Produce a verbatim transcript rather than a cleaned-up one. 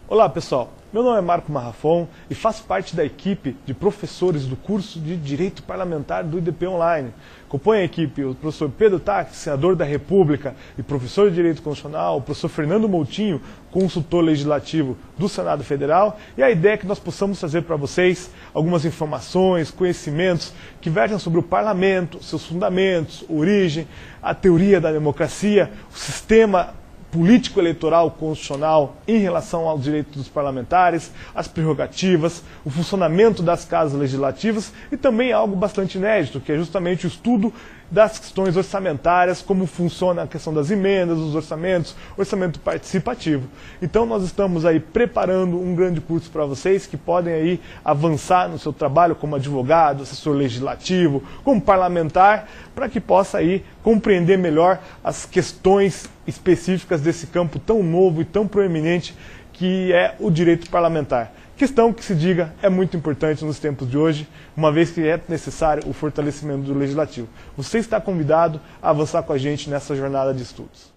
Olá pessoal, meu nome é Marco Marrafon e faço parte da equipe de professores do curso de Direito Parlamentar do I D P Online. Compõe a equipe o professor Pedro Taques, senador da República e professor de Direito Constitucional, o professor Fernando Moutinho, consultor legislativo do Senado Federal, e a ideia é que nós possamos trazer para vocês algumas informações, conhecimentos que vertem sobre o parlamento, seus fundamentos, origem, a teoria da democracia, o sistema político-eleitoral constitucional em relação aos direitos dos parlamentares, as prerrogativas, o funcionamento das casas legislativas e também algo bastante inédito, que é justamente o estudo das questões orçamentárias, como funciona a questão das emendas, dos orçamentos, orçamento participativo. Então nós estamos aí preparando um grande curso para vocês que podem aí avançar no seu trabalho como advogado, assessor legislativo, como parlamentar, para que possa aí compreender melhor as questões específicas desse campo tão novo e tão proeminente que é o direito parlamentar. Questão que, se diga, é muito importante nos tempos de hoje, uma vez que é necessário o fortalecimento do legislativo. Você está convidado a avançar com a gente nessa jornada de estudos.